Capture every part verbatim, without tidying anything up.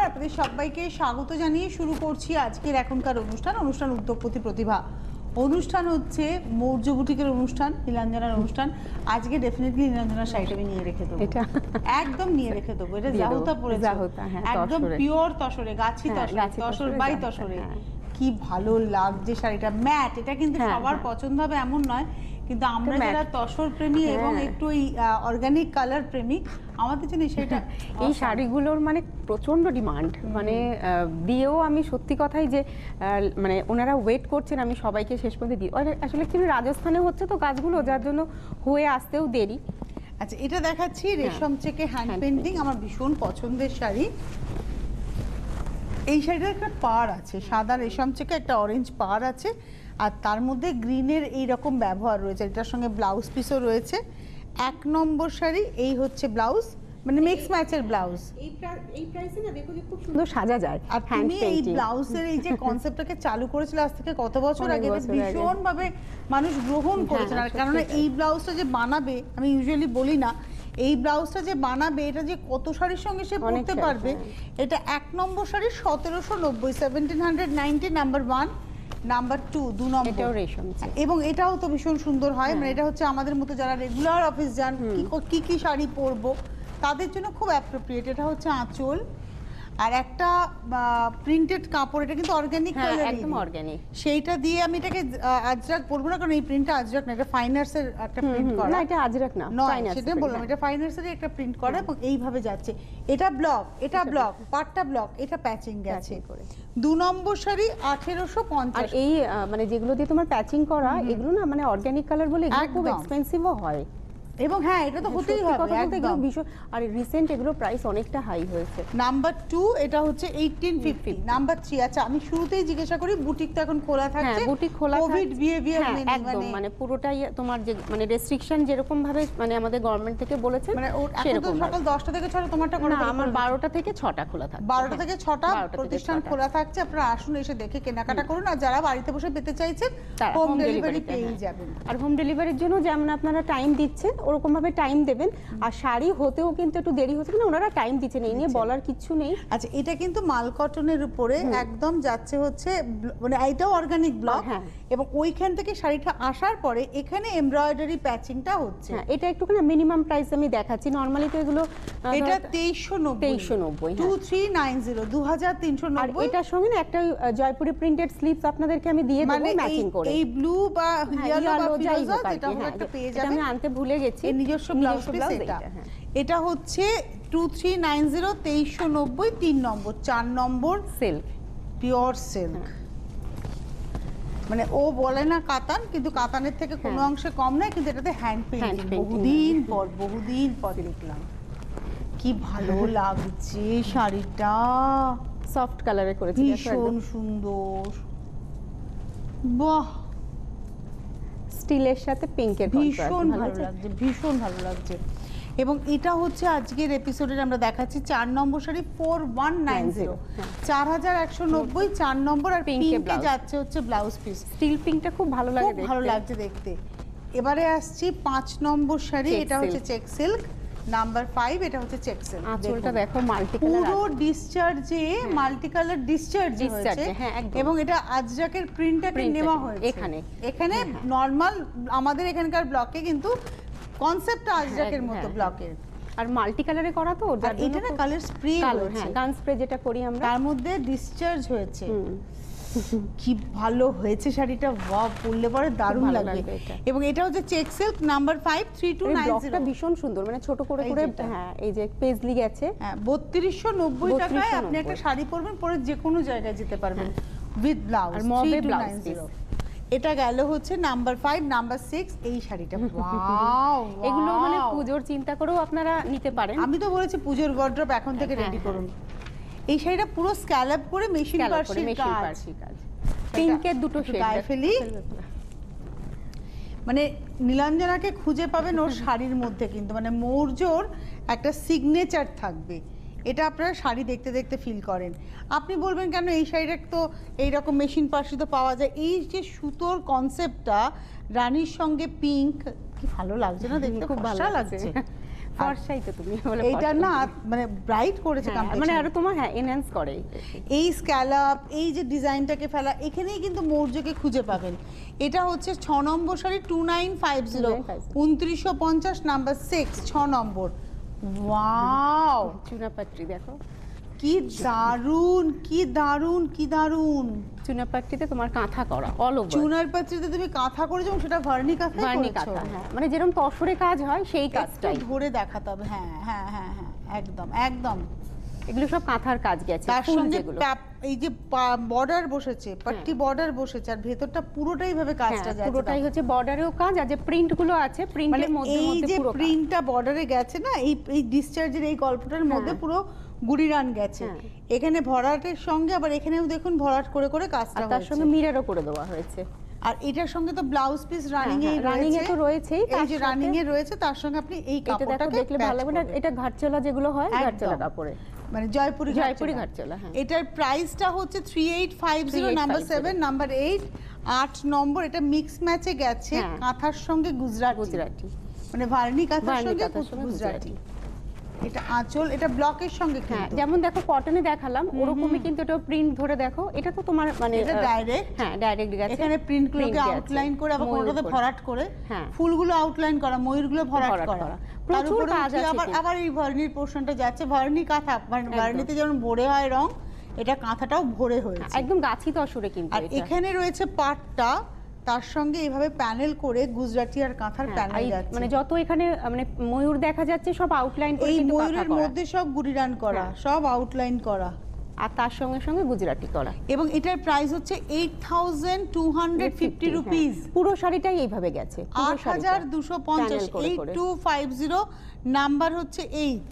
নমস্কার, আপনাদের সবাইকে স্বাগত জানিয়ে শুরু করছি আজকের এখনকার অনুষ্ঠান অনুষ্ঠান উদ্যোগপতি প্রতিভা। অনুষ্ঠান হচ্ছে মৌর্য বুটিকের অনুষ্ঠান, নীলাঞ্জনার অনুষ্ঠান। আজকে ডেফিনেটলি নীলাঞ্জনার শাড়িটা আমি নিয়ে রেখে দেবো, এটা একদম নিয়ে রেখে দেবো। এটা জাহুতা পড়েছে, একদম পিওর তসরে, গাছি তসরে, তসর বাই তসরে। কি ভালো লাগছে শাড়িটা, ম্যাট। এটা কিন্তু সবার পছন্দ হবে এমন নয়, কিন্তু আমরা যারা তসর প্রেমী এবং একটু এই অর্গানিক কালার প্রেমী, আমাদের জন্য সেটা এই শাড়িগুলোর মানে প্রচন্ড ডিমান্ড। মানে দিয়েও আমি সত্যি কথাই যে মানে ওনারা ওয়েট করছেন আমি সবাইকে শেষ পর্যন্ত দিই। আসলে কি রাজস্থানে হচ্ছে তো কাজগুলো, যার জন্য হয়ে আসতেও দেরি। আচ্ছা, এটা দেখাচ্ছি রেশম চেকে হ্যান্ড পেন্টিং, আমার ভীষণ পছন্দের শাড়ি। এই শাড়িটার একটা পাড় আছে, সাদা রেশম চেকে একটা অরেঞ্জ পাড় আছে, আর তার মধ্যে গ্রিনের এই রকম ব্যবহার রয়েছে। এটার সঙ্গে ব্লাউজ পিসও রয়েছে। এক নম্বর শাড়ি, এই হচ্ছে ব্লাউজ, মানে মিক্স ম্যাচের ব্লাউজ। এই প্রাইসে না দেখো যে খুব সুন্দর সাজা যায়। আর তুমি এই ব্লাউজের এই যে কনসেপ্টটাকে চালু করেছিল আজ থেকে কত বছর আগে, ভীষণ ভাবে মানুষ গ্রহণ করেছেন। আর কারণ এই ব্লাউজটা যে বানাবে, আমি ইউজুয়ালি বলি না, এই ব্লাউজটা যে বানাবে এটা যে কত শাড়ির সঙ্গে সে পরতে পারবে। এটা এক নম্বর শাড়ি, সতেরোশো নব্বই, seventeen hundred ninety, number one. Number two, দু নম্বর, এবং এটাও তো ভীষণ সুন্দর হয়। মানে এটা হচ্ছে আমাদের মতো যারা রেগুলার অফিস যান, কি কি শাড়ি পরবো তাদের জন্য খুব অ্যাপ্রোপ্রিয়েট। এটা হচ্ছে আঁচল, আর একটা প্রিন্টেড কাপড়, এটা কিন্তু অর্গানিক কালার, একদম অর্গানিক। সেইটা দিয়ে আমি এটাকে আজরাক পরবো না, কারণ এই প্রিন্টটা আজরাক না, এটা ফাইনার্স এর একটা প্রিন্ট করা। না, এটা আজরাক না, ফাইনার্স, সেটা বললাম, এটা ফাইনার্স এর একটা প্রিন্ট করা, এবং এইভাবে যাচ্ছে। এটা ব্লক, এটা ব্লক, পাটটা ব্লক, এটা প্যাচিং গেছে। দু নম্বর শাড়ি আঠেরোশো পঞ্চাশ। আর এই মানে যেগুলো দিয়ে তোমার প্যাচিং করা, এগুলো না মানে অর্গানিক কালার বলে এগুলো খুব এক্সপেন্সিভও হয়। এবং হ্যাঁ, এটা তো হতেই হবে একদম ভীষণ। আর রিসেন্ট এগুলো প্রাইস অনেকটা হাই হয়েছে। নাম্বার টু, এটা হচ্ছে এইটিন ফিফটি। নাম্বার থ্রি, আচ্ছা আমি শুরুতেই জিজ্ঞাসা করি, বুটিক তো এখন খোলা থাকছে? হ্যাঁ, বুটিক খোলা থাকছে। কোভিড বিহেভিয়ার মেনে, একদম মানে পুরোটাই তোমার যে মানে রেস্ট্রিকশন যেরকম ভাবে মানে আমাদের গভর্নমেন্ট থেকে বলেছে, মানে সেরকম সকাল দশটা থেকে ছটা, তোমারটা করে না, আমার বারোটা থেকে ছটা খোলা থাকে। বারোটা থেকে ছটা প্রতিষ্ঠান খোলা থাকছে। আপনারা আসুন, এসে দেখে কেনাকাটা করুন। আর যারা বাড়িতে বসে পেতে চাইছেন, হোম ডেলিভারি পেয়ে যাবেন। আর হোম ডেলিভারির জন্য যেমন আপনারা টাইম দিচ্ছেন, ওরকম ভাবে টাইম দেবেন। আর শাড়ি হতেও কিন্তু একটু দেরি হচ্ছে, না ওনারা টাইম দিচ্ছেন, এই নিয়ে বলার কিছু নেই। আচ্ছা, এটা কিন্তু মাল কটনের উপরে একদম যাচ্ছে হচ্ছে, মানে এইটাও অর্গানিক ব্লক, এবং ওইখান থেকে শাড়িটা আসার পরে এখানে এমব্রয়ডারি প্যাচিংটা হচ্ছে। এটা একটুখানি মিনিমাম প্রাইস আমি দেখাচ্ছি, নরমালি তো এগুলো এটা তেইশশো নব্বই, তেইশশো নব্বই, টু থ্রি নাইন জিরো, দু হাজার তিনশো নব্বই। এটার সঙ্গে না একটা জয়পুরি প্রিন্টেড স্লিপস আপনাদেরকে আমি দিয়ে দেবো ম্যাচিং করে। এই ব্লু বা ইয়েলো বা ফিরোজা, যেটা হলো একটা পেয়ে যাবেন। আমি আনতে ভুলে গেছি, এই নিজস্ব ব্লাউজ পিস। এটা এটা হচ্ছে টু থ্রি নাইন জিরো, তেইশশো নব্বই, তিন নম্বর, চার নম্বর সিল্ক, পিওর সিল্ক। মানে ও বলে না কাতান, কিন্তু কাতানের থেকে কোনো অংশে কম নয়, কিন্তু এটাতে হ্যান্ড পেইন্টিং। বহুদিন পর বহুদিন পর দেখলাম, কি ভালো লাগছে শাড়িটা, সফট কালারে করেছি, ভীষণ সুন্দর। বাহ, স্টিলের সাথে পিঙ্কের কন্ট্রাস্ট, ভীষণ ভালো লাগছে, ভীষণ ভালো লাগছে। এবং এটা হচ্ছে আজকের এপিসোডে আমরা দেখাচ্ছি চার নম্বর sari, four one nine zero, চার হাজার একশো নব্বই, চার নম্বর। আর পিঙ্কে যাচ্ছে হচ্ছে ব্লাউজ পিস। স্টিল পিঙ্কটা খুব ভালো লাগে, ভালো লাগছে দেখতে। এবারে আসছি পাঁচ নম্বর শাড়ি, এটা হচ্ছে চেক সিল্ক, নাম্বার ফাইভ। এটা হচ্ছে চেক সিল্ক। আঁচলটা দেখো মাল্টি কালার, পুরো ডিসচার্জে মাল্টি কালার ডিসচার্জ হয়েছে, এবং এটা আজরাকের প্রিন্টটাকে নেওয়া হয়েছে এখানে। এখানে নরমাল আমাদের এখানকার ব্লকে কিন্তু কনসেপ্টটা আজরাকের মতো ব্লকের, আর মাল্টি কালারে করা তো, আর এটা না কালার স্প্রে, হ্যাঁ গান স্প্রে যেটা করি আমরা, তার মধ্যে ডিসচার্জ হয়েছে। কি ভালো হয়েছে শাড়িটা, ওয়াও, পরলে পরে দারুণ লাগবে। এবং এটা হচ্ছে check silk, number five, three two nine zero. ভীষণ সুন্দর, মানে ছোট করে করে, হ্যাঁ এই যে পেজলি গেছে। হ্যাঁ, বত্রিশশো নব্বই টাকায় আপনি একটা শাড়ি পরবেন, পরে যে কোনো জায়গায় যেতে পারবেন with blouse, three two nine zero. এটা গেল হচ্ছে নাম্বার ফাইভ। নাম্বার সিক্স, এই শাড়িটা, ওয়াও, এগুলো মানে পুজোর চিন্তা করেও আপনারা নিতে পারেন। আমি তো বলেছি পুজোর ওয়ার্ড্রপ এখন থেকে রেডি করুন। এই শাড়িটা পুরো স্ক্যালপ করে মেশিন পার্সি কাজ, পিঙ্কের দুটো শেড গায়ে ফেলি। মানে নীলাঞ্জনাকে খুঁজে পাবেন ওর শাড়ির মধ্যে, কিন্তু মানে মৌর্যর একটা সিগনেচার থাকবে। এটা আপনারা শাড়ি দেখতে দেখতে ফিল করেন। আপনি বলবেন কেন এই শাড়িটা তো এইরকম মেশিন পার্সি তো পাওয়া যায়। এই যে সুতোর কনসেপ্টটা, রানীর সঙ্গে পিঙ্ক, কি ভালো লাগছে না দেখতে, খুব ভালো লাগছে। ফর্সাই তো তুমি বলে এইটা না মানে ব্রাইট করেছে complexion। মানে আরো তোমার হ্যাঁ এনহ্যান্স করে এই স্ক্যালাপ, এই যে ডিজাইনটাকে ফেলা, এখানেই কিন্তু মৌর্যকে খুঁজে পাবেন। এটা হচ্ছে ছ নম্বর sari, two nine five zero, উনত্রিশশো পঞ্চাশ, নাম্বার সিক্স, ছ নম্বর। ওয়াও, চুনাপাট্রি দেখো কি দারুন, কি দারুন, কি দারুন। চুনাপাট্রিতে তোমার কাঁথা করা অল ওভার। চুনার পাত্রিতে তুমি কাঁথা করেছো এবং সেটা ভার্নি কাঁথা ভার্নি করেছো। কাঁথা, হ্যাঁ মানে যেরকম তসরে কাজ হয় সেই কাজটাই ধরে দেখাতে হবে। হ্যাঁ হ্যাঁ হ্যাঁ হ্যাঁ, একদম একদম। এগুলো সব কাঁথার কাজ গেছে। তার ফুল সঙ্গে যেগুলো প্যাপ- এই যে বর্ডার বসেছে, পাট্টি বর্ডার বসেছে, আর ভেতরটা পুরোটাই ভাবে কাজটা হ্যাঁ, যাচ্ছে। পুরোটাই হচ্ছে বর্ডারেও কাজ, আর যে প্রিন্ট গুলো আছে মানে প্রিন্টের মধ্যে এই মধ্যে যে পুরো কাজ। প্রিন্টটা বর্ডারে গেছে না, এই এই ডিসচার্জের এই গল্পটার মধ্যে পুরো গুড়িরান গেছে। হ্যাঁ। এখানে ভরাটের সঙ্গে আবার এখানেও দেখুন ভরাট করে করে কাজটা আর তার হয়েছে। সঙ্গে মিররও করে দেওয়া হয়েছে। আর এটার সঙ্গে তো ব্লাউজ পিস রানিং এ হ্যাঁ, running এ তো রয়েছেই, এই তার যে সাথে- রানিং এ রয়েছে, তার সঙ্গে আপনি এই এটা দেখো কাপড়টাকে দেখলে ভালো লাগবে না, এটা ঘাটচলা যেগুলো হয় একদম। ঘাটচলা কাপড়ে, মানে জয়পুরি জয়পুরি ঘাটচলা। ঘাটচলা, হ্যাঁ। এটার প্রাইসটা হচ্ছে three eight five zero, number seven, number eight, আট নম্বর। এটা মিক্স ম্যাচে গেছে হ্যাঁ। কাঁথার সঙ্গে গুজরাটি, গুজরাটি মানে ভার্নি কাঁথার ভার্নি সঙ্গে কাঁথার সঙ্গে গুজরাটি। এটা আঁচল, এটা ব্লকের সঙ্গে হ্যাঁ, কিন্তু। যেমন দেখো কটনে দেখালাম ওরকমই কিন্তু এটা প্রিন্ট ধরে দেখো, এটা তো তোমার মানে এটা আহ, direct। হ্যাঁ ডাইরেক্ট গেছে। এখানে প্রিন্টগুলোকে print গেছে, আউটলাইন করে আবার ময়ূর কোনোটাতে করে। ভরাট করে, হ্যাঁ। ফুলগুলো আউটলাইন করা, ময়ূরগুলো ভরাট ভরাট করা। করা। তার প্রচুর উপরে কাজ উঠিয়ে আছে আবার কিন্তু। আবার এই ভার্নির পোর্শনটা যাচ্ছে, ভার্নি কাঁথা, মানে ভার্নিতে যেমন ভরে হয় রং, এটা কাঁথাটাও ভরে হয়েছে। একদম গাছি তসরে কিন্তু আর এটা। এখানে রয়েছে পাটটা, তার সঙ্গে এইভাবে প্যানেল করে গুজরাটি আর কাঁথার হ্যাঁ, প্যানেল এই যাচ্ছে। মানে যত এখানে আহ, মানে ময়ূর দেখা যাচ্ছে সব আউটলাইন করে এই কিন্তু কাঁথা ময়ূরের করা। মধ্যে সব গুড়িরান করা, হ্যাঁ। সব আউটলাইন করা। আর তার সঙ্গে সঙ্গে গুজরাটি করা। এবং এটার প্রাইস হচ্ছে eight thousand two hundred fifty হ্যাঁ। রুপিস। পুরো শাড়িটাই এইভাবে গেছে, পুরো আট হাজার দুশো পঞ্চাশ, Panel করে এইট করে। টু ফাইভ জিরো, নাম্বার হচ্ছে এইট।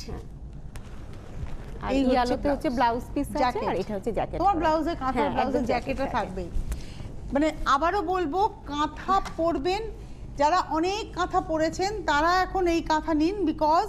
আর এই হচ্ছে ইয়ালোতে blouse। হচ্ছে ব্লাউজ পিস আছে, Jacket। আর এটা হচ্ছে জ্যাকেট। তোমার ব্লাউজে কাঁথা, হ্যাঁ, ব্লাউজের একদম জ্যাকেটটা jacket, থাকবেই। মানে আবারও বলবো, কাঁথা পরবেন যারা অনেক কাঁথা পরেছেন তারা এখন এই কাঁথা নিন, বিকজ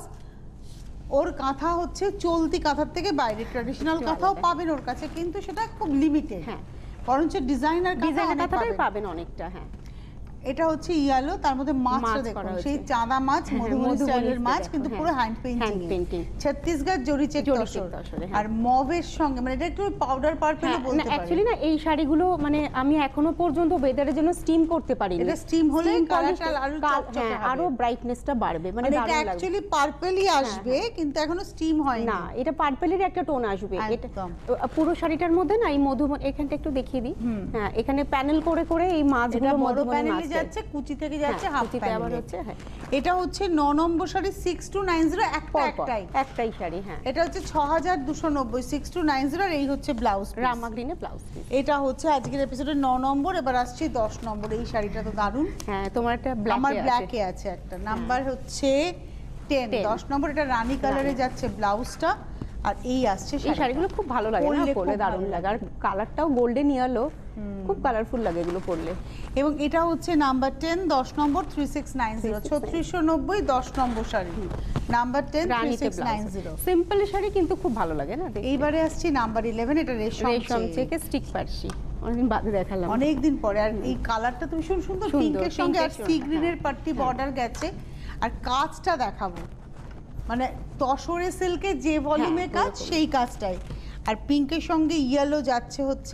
ওর কাঁথা হচ্ছে চলতি কাঁথার থেকে বাইরে। ট্র্যাডিশনাল একটু কাঁথাও আলাদা। পাবেন ওর কাছে, কিন্তু সেটা খুব লিমিটেড। হ্যাঁ। বরঞ্চ ডিজাইনার কাঁথা ডিজাইনের অনেক কাঁথাটাই পাবেন। পাবেন অনেকটা। হ্যাঁ, এটা হচ্ছে ইয়ালো, তার মধ্যে মাছটা মাছ দেখুন, করা সেই হয়েছে। চাঁদা মাছ, হ্যাঁ, মধুবনী মধুবনী স্টাইলের style মাছ, দেখো, কিন্তু হ্যাঁ। পুরো hand painting, Hand painting। Chhattisgarh zari check জরি তসর। চেক তসরে, হ্যাঁ। আর মভের সঙ্গে, মানে এটা একটু পাউডার পার্পল হ্যাঁ, বলতে পারি। অ্যাকচুয়ালি না এই শাড়িগুলো মানে আমি এখনো পর্যন্ত ওয়েদারের জন্য স্টিম করতে পারিনি। এটা steam হলে Steam কালারটা করলে আরো কাল- চকচকে হ্যাঁ, হবে। আরো ব্রাইটনেসটা বাড়বে, মানে মানে এটা দারুণ লাগবে। অ্যাকচুয়ালি পার্পলই আসবে, কিন্তু এখনো স্টিম হয়নি। না, এটা পার্পলের একটা টোন আসবে। এটা একদম। তো, আহ, পুরো শাড়িটার মধ্যে না এই মধু, এখানটা একটু দেখিয়ে দিই। হ্যাঁ, এখানে প্যানেল করে করে এই এটা মাছগুলো বড় মধুবনী প্যানেলে মাছ যাচ্ছে, কুচি থেকে যাচ্ছে হ্যাঁ, হাফ কুচিতে আবার প্যানেলে। হচ্ছে, হ্যাঁ। এটা হচ্ছে ন নম্বর sari, six two nine zero, একটা পর পর, একটাই। একটাই শাড়ি, হ্যাঁ। এটা হচ্ছে ছ হাজার দুশো নব্বই, সিক্স টু নাইন জিরো, আর এই হচ্ছে ব্লাউজ। রামা গ্রিনে ব্লাউজ পিস। এটা হচ্ছে আজকের এপিসোডের ন নম্বর। এবার আসছি দশ নম্বর। এই শাড়িটা তো দারুণ। হ্যাঁ, তোমার একটা ব্ল্যাক আমার ব্ল্যাকে আছে একটা, নাম্বার হচ্ছে টেন, ten। দশ নম্বর। এটা রানী কালারে যাচ্ছে ব্লাউজটা, আর এই আসছে এই শাড়িটা। শাড়িগুলো খুব ভালো লাগে না পরলে পরলে, খুব দারুণ ভালো লাগে। আর কালারটাও গোল্ডেন ইয়েলো, খুব কালারফুল লাগে এগুলো পরলে। এবং এটা হচ্ছে নাম্বার টেন, দশ নম্বর, থ্রি সিক্স নাইন জিরো, ছত্রিশশো নব্বই, দশ নম্বর শাড়ি, নাম্বার টেন, থ্রি রানীতে six nine blouse. Zero. Simple sari কিন্তু খুব ভালো লাগে না দেখতে। এইবারে আসছি নাম্বার ইলেভেন। এটা রেশম রেশম চেক। থেকে স্টিক পার্সি, অনেকদিন বাদে দেখালাম। অনেকদিন পরে। আর এই কালারটা তো ভীষণ সুন্দর, সুন্দর, পিঙ্কের সঙ্গে আর পিঙ্কের সি সঙ্গে, গ্রিনের হ্যাঁ। পাট্টি বর্ডার গেছে। আর কাজটা দেখাবো, মানে তসরে সিল্কের যে ভলিউমে হ্যাঁ, কাজ, ওরকম। সেই কাজটাই। আর পিঙ্কের সঙ্গে ইয়েলো যাচ্ছে হচ্ছে,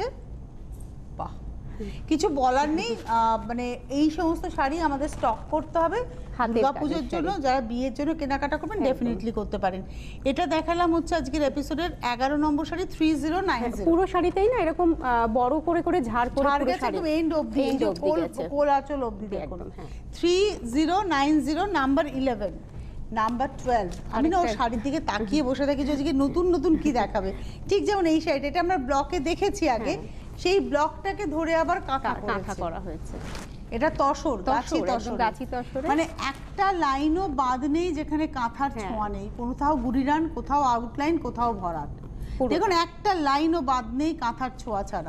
বাহ, কিছু বলার নেই। আহ, মানে এই সমস্ত শাড়ি আমাদের স্টক করতে হবে হাতের দুর্গাপুজোর কাজের জন্য। শাড়ি। যারা বিয়ের জন্য কেনাকাটা করবেন একদম। ডেফিনেটলি করতে পারেন। এটা দেখালাম হচ্ছে আজকের এপিসোডের এগারো নম্বর sari, three zero nine zero. পুরো শাড়িতেই না এরকম আহ, বড় করে করে ঝাড় করে ছাড় পুরো গেছে শাড়ি একদম এন্ড অবধি, end এই যে অবধি কোল গেছে। কোল আঁচল অবধি দেখুন। একদম, হ্যাঁ। Three zero nine zero, number eleven, number twelve. আমি না ওর আরেকটা- শাড়ির দিকে তাকিয়ে বসে থাকি যে আজকে নতুন নতুন কি দেখাবে। ঠিক যেমন এই শাড়িটা, এটা আমরা ব্লকে দেখেছি আগে, সেই ব্লকটাকে ধরে আবার কাঁথা কা- কাঁথা করেছে। করা হয়েছে। এটা তসর, গাছি তসর, একদম তসর, গাছি তসরে। মানে একটা লাইনও বাদ নেই যেখানে কাঁথার হ্যাঁ। ছোঁয়া নেই। কোথাও গুড়িরান, কোথাও আউটলাইন, কোথাও ভরাট। পুরোটা। দেখুন একটা লাইনও বাদ নেই কাঁথার ছোঁয়া ছাড়া।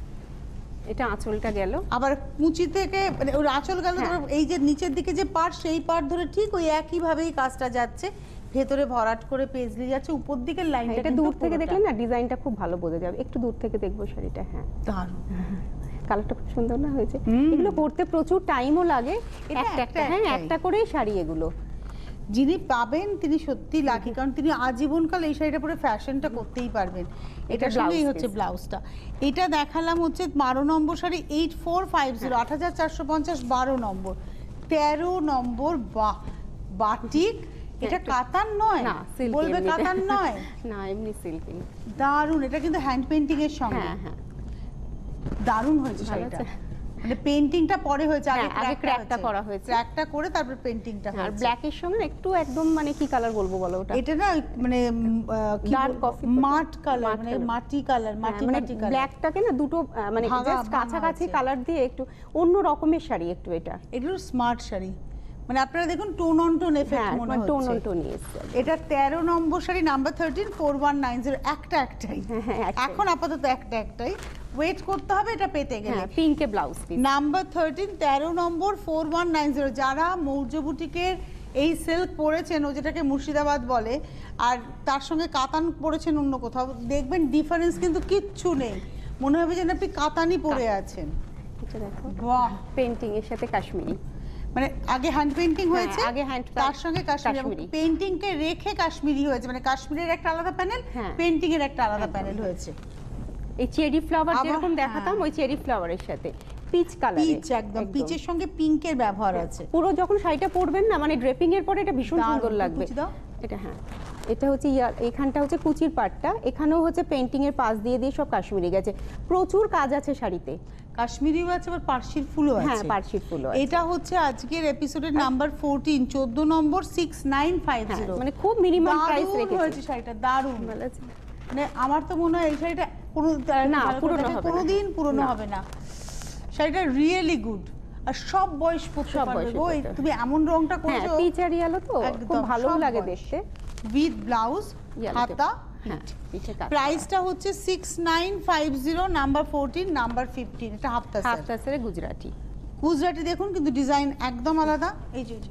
এটা আঁচলটা গেল। আবার কুচি থেকে মানে ওর আঁচল গেল, হ্যাঁ। ধরো এই যে নিচের দিকে যে পার্ট, সেই পার্ট ধরে ঠিক ওই একই ভাবেই কাজটা যাচ্ছে। ভেতরে ভরাট করে পেজলি যাচ্ছে, উপর দিকের লাইনটা এটা দূর থেকে দেখলে না ডিজাইনটা খুব ভালো বোঝা যাবে। একটু দূর থেকে দেখবো শাড়িটা। হ্যাঁ, দারুণ। কালারটা খুব সুন্দর না হয়েছে। হুম। এগুলো পরতে প্রচুর টাইমও লাগে। এটা একটা একটা একটা হ্যাঁ, একটাই। একটা করেই শাড়ি এগুলো। যিনি পাবেন তিনি সত্যি লাকি, কারণ তিনি আজীবনকাল এই শাড়িটা পরে ফ্যাশনটা করতেই পারবেন। এটার সঙ্গেই হচ্ছে ব্লাউজটা। এটা দেখালাম হচ্ছে বারো নম্বর sari, eight four five zero, আট হাজার চারশো পঞ্চাশ, বারো নম্বর। তেরো নম্বর, বাহ বাটিক, এটা কাতান নয়, না সিল্ক, বলবে কাতান নয়, না এমনি সিল্কিং, দারুন। এটা কিন্তু হ্যান্ড পেইন্টিং এর সঙ্গে, হ্যাঁ হ্যাঁ দারুন হয়েছে শাড়িটা। মানে পেইন্টিংটা পরে হয়েছে, আগে আগে ক্র্যাকটা করা হয়েছে, ক্র্যাকটা করে তারপর পেইন্টিংটা আর হয়েছে। ব্ল্যাক এর সঙ্গে একটু একদম মানে কি কালার বলবো বলো ওটা, এটা না মানে ডার্ক কফি মাট কালার, মানে মাটি কালার, মাটি মানে মাটি কালার। ব্ল্যাকটাকে না দুটো আহ, মানে ভাঙা জাস্ট ভাঙা কাছাকাছি আছে। কালার দিয়ে একটু অন্য রকমের শাড়ি একটু এটা, এগুলো স্মার্ট শাড়ি, মানে আপনারা দেখুন টোন অন টোন এফেক্ট হ্যাঁ মনে টোন হচ্ছে। অন টোন এসছে। এটা তেরো নম্বর sari, number thirteen, four one nine zero, একটা একটাই হ্যাঁ, একটাই। এখন আপাতত একটা একটাই, ওয়েট করতে হবে এটা পেতে গেলে। হ্যাঁ পিঙ্কে ব্লাউজ পিস, নাম্বার থার্টিন, তেরো নম্বর, ফোর ওয়ান নাইন জিরো। যারা মৌর্য বুটিকের এই সিল্ক পরেছেন, ও যেটাকে মুর্শিদাবাদ বলে, আর তার সঙ্গে কাতান পরেছেন অন্য কোথাও, দেখবেন ডিফারেন্স কিন্তু কিচ্ছু নেই, মনে হবে যেন আপনি কাতানই পরে আছেন। এটা দেখো বাহ, পেইন্টিং এর সাথে কাশ্মীরি, মানে আগে হ্যান্ড পেইন্টিং হ্যাঁ, হয়েছে, আগে hand তার সঙ্গে কাশ্মীরি, কাশ্মীরি। পেইন্টিং কে রেখে কাশ্মীরি হয়েছে, মানে কাশ্মীরের একটা আলাদা প্যানেল, হ্যাঁ। পেইন্টিং এর একটা আলাদা একদম। প্যানেল হয়েছে। এই চেরি ফ্লাওয়ার আবার- যেরকম দেখাতাম হ্যাঁ। ওই চেরি ফ্লাওয়ারের সাথে পিচ কালার, পিচ, একদম পিচের সঙ্গে পিঙ্কের ব্যবহার আছে। পুরো যখন শাড়িটা পরবেন না মানে ড্রেপিং এর পরে এটা ভীষণ দারুণ, সুন্দর একটু লাগবে। কুচি দাও। এটা হ্যাঁ, এটা হচ্ছে ইয়ার, এখানটা হচ্ছে কুচির পাটটা, এখানেও হচ্ছে পেইন্টিং এর পাশ দিয়ে দিয়ে সব কাশ্মীরি গেছে, প্রচুর কাজ আছে শাড়িতে। কাশ্মীরিও আছে, আবার পার্সির ফুলও আছে। হ্যাঁ পার্সির ফুলও আছে। এটা হচ্ছে আজকের এপিসোডের নাম্বার চোদ্দ, চোদ্দ নম্বর, সিক্স নাইন ফাইভ হ্যাঁ, জিরো। মানে খুব মিনিমাম প্রাইস দারুণ রেখেছে। হয়েছে শাড়িটা, দারুণ। ভালো আছে। মানে আমার তো মনে হয় এই শাড়িটা কোনো না, পুরনো হবে না। কোনোদিন পুরনো না। হবে না। শাড়িটা রিয়েলি গুড, আর সব বয়স পরতে সব পারবে বয়সে গো। এই পরতে তুমি এমন রংটা হ্যাঁ করেছো, পিচ আর ইয়েলো তো খুব একদম ভালো সব লাগে বয়স। দেখতে। উইথ ব্লাউজ, Yellow হাতা, হ্যাঁ পিঠে কাজ, প্রাইসটা হচ্ছে six nine five zero, number fourteen, number fifteen. এটা হাফ তাসার, হাফ তাসের গুজরাটি। গুজরাটি দেখুন, কিন্তু ডিজাইন একদম আলাদা। এই যে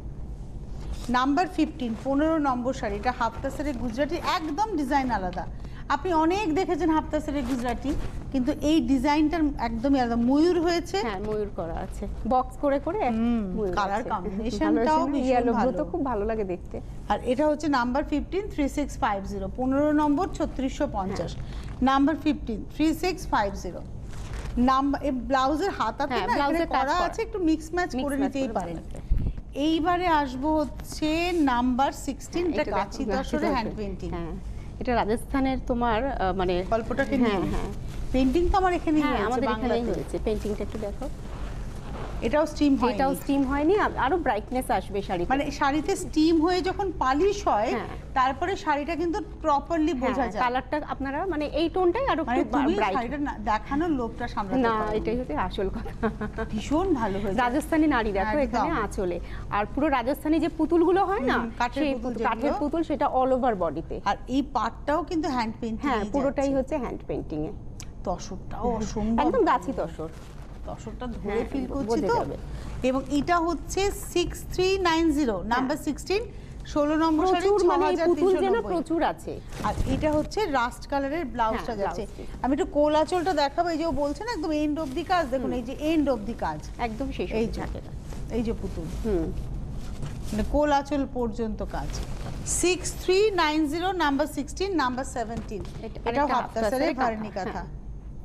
নাম্বার ফিফটিন, পনেরো নম্বর শাড়ি, এটা হাফ তাসারের গুজরাটি, একদম ডিজাইন আলাদা। আপনি অনেক দেখেছেন হাফ তাসারের গুজরাটি, কিন্তু এই ডিজাইনটার একদমই আলাদা। ময়ূর হয়েছে, হ্যাঁ ময়ূর করা আছে বক্স করে করে, হুম, ময়ূর কালার আছে। কম্বিনেশনটাও ভালো আছে না? ভীষণ ইয়েলো ব্লু ভালো। তো খুব ভালো লাগে দেখতে। আর এটা হচ্ছে number fifteen, three six five zero, পনেরো নম্বর, ছত্রিশশো পঞ্চাশ, number fifteen, three six five zero. Number এই ব্লাউজের হাতাতে হ্যাঁ, না এখানে ব্লাউজের কাজ করা করা। আছে, একটু মিক্স ম্যাচ Mix করে match নিতেই করে পারেন। ভালো লাগবে। এইবারে আসবো হচ্ছে নাম্বার সিক্সটিন, এটা এটা দেখো, কাঁচি গাছি দশরে দশের। Hand painting. হ্যাঁ এটা রাজস্থানের তোমার আহ, মানে গল্পটাকে নিয়ে, হ্যাঁ হ্যাঁ পেইন্টিং তো আমার এখানেই হ্যাঁ হয়েছে আমাদের এখানেই বাংলাতে। হয়েছে। পেইন্টিংটা একটু দেখো, এটাও স্টিম হয়, এটাও স্টিম হয়নি, আ- আরো ব্রাইটনেস আসবে শাড়িতে। মানে শাড়িতে স্টিম হয়ে যখন পালিশ হয়, হ্যাঁ। তারপরে শাড়িটা কিন্তু প্রপারলি বোঝা যায়। কালারটা আপনারা মানে এই টোনটাই আরো মানে একটু তুমি ব্রাইট। শাড়িটা না- দেখানোর লোভটা সামলাতে না পারো। এটাই হচ্ছে আসল কথা। ভীষণ ভালো হয়েছে। রাজস্থানী নারী দেখো একদম। এখানে আঁচলে, আর পুরো রাজস্থানী যে পুতুলগুলো হয় না, হুম, কাঠের সেই পুতুল পুতুল- কাঠের যেগুলো। পুতুল, সেটা অল ওভার বডিতে। আর এই পাটটাও কিন্তু হ্যান্ড পেইন্টিং, হ্যাঁ পুরোটাই হচ্ছে হ্যান্ড পেইন্টিং এ, তসরটাও অসম্ভব, একদম গাছি তসর। তসরটা ধরে হ্যাঁ, ফিল করছি বোঝা তো। যাবে। এবং এটা হচ্ছে six three nine zero, number sixteen, ষোলো নম্বর শাড়ি, প্রচুর ছ মানে এই হাজার পুতুল তিনশো যেন নব্বই। প্রচুর আছে। আর এটা হচ্ছে রাস্ট কালারের ব্লাউজটা হ্যাঁ, যাচ্ছে। ব্লাউজটি। আমি একটু কোল আঁচলটা দেখাবো, এই যে ও বলছে না একদম এন্ড অফ দি কাজ, দেখুন এই যে এন্ড অফ দি কাজ, একদম শেষ এই হয়ে যে থাকে। এই যে পুতুল, হুম মানে কোল আঁচল পর্যন্ত কাজ। Six three nine zero, number sixteen, number seventeen, এটা- এটা আরেকটা হাফ তাসারে তাসারে কাঁথা, ভার্নি কাঁথা। হ্যাঁ।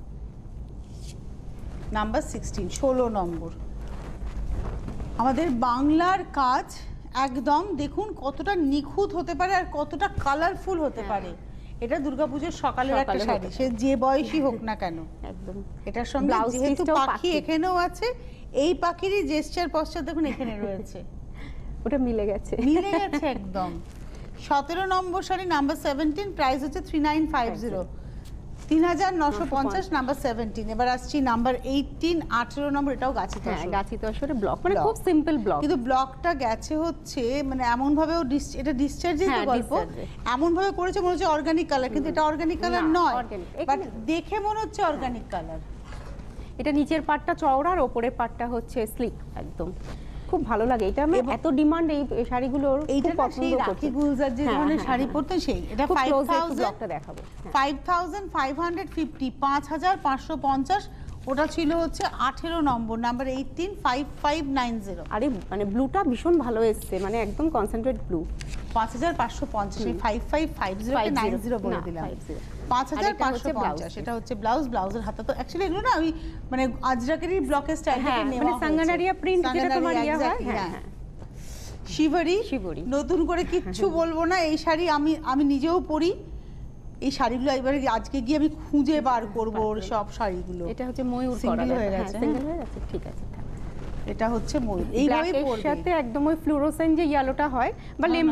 নাম্বার সিক্সটিন, ষোলো নম্বর। আমাদের বাংলার কাজ একদম দেখুন কতটা নিখুঁত হতে পারে আর কতটা কালারফুল হতে হ্যাঁ। পারে। এটা দুর্গাপুজোর সকালের একটা সকালে শাড়ি, হতে সে যে বয়সী হোক না কেন। একদম এটার সঙ্গে Blouse যেহেতু piece-টাও পাখি পাখি। এখানেও আছে, এই পাখিরই জেস্টার পশ্চাৎ দেখুন এখানে রয়েছে, ওটা মিলে গেছে। মিলে গেছে একদম। সতেরো নম্বর শাড়ি, নাম্বার সেভেন্টিন, প্রাইস হচ্ছে থ্রি নাইন ফাইভ জিরো, তিন হাজার নশো পঞ্চাশ, নাম্বার সেভেন্টিন। এবার আসছি নাম্বার এইটিন, আঠেরো নম্বর, এটাও গাছি হ্যাঁ তসর। গাছি তসরে ব্লক, মানে Block। খুব সিম্পল ব্লক। কিন্তু ব্লকটা গেছে হচ্ছে মানে এমন ভাবে ও dis- এটা ডিসচার্জের হ্যাঁ, গল্প, discharge-এ। এমন ভাবে করেছে মনে হচ্ছে অর্গানিক কালার, কিন্তু এটা অর্গানিক কালার না, নয়, organic। বাট এখানে- দেখে মনে হচ্ছে অর্গানিক কালার। এটা নিচের পাটটা চওড়া আর ওপরের পাটটা হচ্ছে স্লিক একদম, খুব ভালো লাগে এটা। আমার এবং- এত ডিমান্ড এই এই শাড়িগুলোর, এইটা খুব না পছন্দ সেই করছি। রাখি গুলজার যে হ্যাঁ, ধরনের হ্যাঁ, শাড়ি হ্যাঁ। পরতেন সেই, এটা খুব ফাইভ close এ একটু থাউজেন্ড ব্লকটা দেখাবো। হ্যাঁ। Five thousand five hundred fifty, পাঁচ হাজার পাঁচশো পঞ্চাশ, ওটা ছিল হচ্ছে আঠেরো নম্বর, number eighteen five five nine zero. আরে মানে ব্লুটা ভীষণ ভালো এসছে, মানে একদম কনসেন্ট্রেট ব্লু। পাঁচ হাজার পাঁচশো পঞ্চাশ, five five five zero nine zero বলে দিলাম, পাঁচ হাজার পাঁচশো পঞ্চাশ। এটা হচ্ছে ব্লাউজ, ব্লাউজের হাতা তো অ্যাকচুয়ালি এগুলো না ওই মানে আজরাকেরই ব্লকের স্টাইলটাকে নেওয়া মানে হয়েছে, সাঙ্গানারিয়া প্রিন্ট যেটা তোমার ইয়া হয়। হ্যাঁ শিভারি, শিবরি। নতুন করে কিচ্ছু বলবো না, এই শাড়ি আমি আমি নিজেও পরি। এই শাড়িগুলো এবারে আজকে গিয়ে আমি খুঁজে বার করব ওর সব শাড়িগুলো। এটা হচ্ছে ময়ূর করা সিঙ্গেল হয়ে গেছে, সিঙ্গেল হয়ে গেছে, ঠিক আছে। এটা হচ্ছে ময়ূর, এইভাবেই ব্ল্যাকের পরবে। সাথে একদম ওই ফ্লুরোসেন্ট যে ইয়েলোটা হয় বা লেম,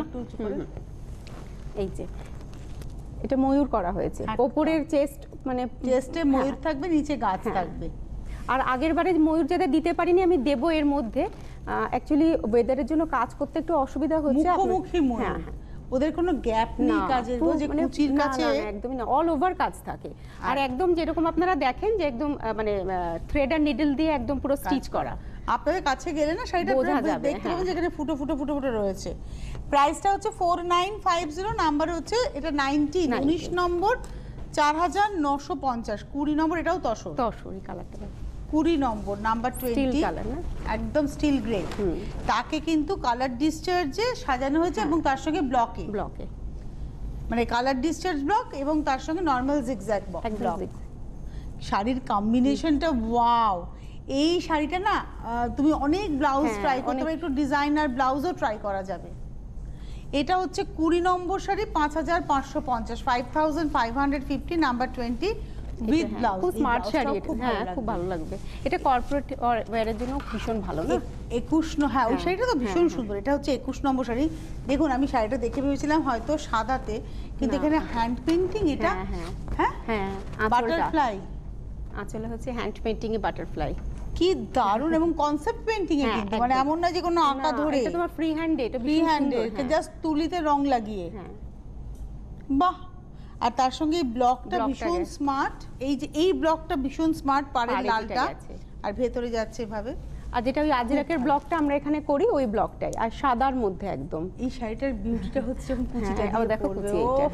এই যে এটা ময়ূর করা হয়েছে, উপরের চেস্ট মানে চেস্টে ময়ূর থাকবে, নিচে গাছ থাকবে। আর আগের বারে ময়ূর যেটা দিতে পারিনি আমি দেব এর মধ্যে, অ্যাকচুয়ালি ওয়েদারের জন্য কাজ করতে একটু অসুবিধা হচ্ছে। মুখোমুখি ময়ূর, ওদের কোনো গ্যাপ নেই কাজের, যে কুচির কাছে একদমই না, অল ওভার কাজ থাকে। আর একদম যেরকম আপনারা দেখেন যে একদম মানে থ্রেড আর নিডল দিয়ে একদম পুরো স্টিচ করা। আপনাদের কাছে গেলে না শাড়িটা বোঝা যাবে, দেখতে পাবেন যেখানে ফুটো ফুটো ফুটো ফুটো রয়েছে। প্রাইসটা হচ্ছে four nine five zero, number হচ্ছে এটা নাইনটিন, উনিশ নম্বর, চার হাজার নশো পঞ্চাশ। কুড়ি নম্বর, এটাও তসর, তসর এই কালারটা কুড়ি নম্বর, নাম্বার টোয়েন্টি, একদম স্টিল গ্রে। তাকে কিন্তু কালার ডিসচার্জে সাজানো হয়েছে এবং তার সঙ্গে ব্লকে ব্লকে মানে কালার ডিসচার্জ ব্লক এবং তার সঙ্গে নর্মাল জিগজ্যাগ ব্লক। শাড়ির কম্বিনেশনটা ওয়াও। এই শাড়িটা না তুমি অনেক ব্লাউজ ট্রাই করতে পারো, একটু ডিজাইনার ব্লাউজও ট্রাই করা যাবে। এটা হচ্ছে কুড়ি নম্বর শাড়ি, পাঁচ হাজার পাঁচশো পঞ্চাশ, five thousand five hundred fifty, number twenty with blouse. খুব স্মার্ট শাড়ি, হ্যাঁ খুব ভালো লাগবে। এটা কর্পোরেট ওয়্যারের জন্য ভীষণ ভালো না? একুশ, হ্যাঁ ওই শাড়িটা তো ভীষণ সুন্দর। এটা হচ্ছে একুশ নম্বর শাড়ি। দেখুন আমি শাড়িটা দেখে ভেবেছিলাম হয়তো সাদাতে, কিন্তু এখানে হ্যান্ড পেইন্টিং। এটা হ্যাঁ হ্যাঁ হ্যাঁ বাটারফ্লাই, আঁচলে হচ্ছে হ্যান্ড পেইন্টিং এ বাটারফ্লাই। কি দারুণ, এবং কনসেপ্ট পেইন্টিং এ, কিন্তু মানে এমন না যে কোনো আঁকা ধরে, এটা তোমার ফ্রি হ্যান্ডে, এটা ফ্রি হ্যান্ডে জাস্ট তুলিতে রং লাগিয়ে। হ্যাঁ বাহ। আর তার সঙ্গে এই ব্লকটা ভীষণ স্মার্ট, এই যে এই ব্লকটা ভীষণ স্মার্ট, পাড়ের লালটা আর ভেতরে যাচ্ছে এভাবে। আর যেটা ওই আজরাকের ব্লকটা আমরা এখানে করি ওই ব্লকটাই, আর সাদার মধ্যে একদম। এই শাড়িটার বিউটিটা হচ্ছে যখন কুচিটা আবার দেখো কুচি, এটা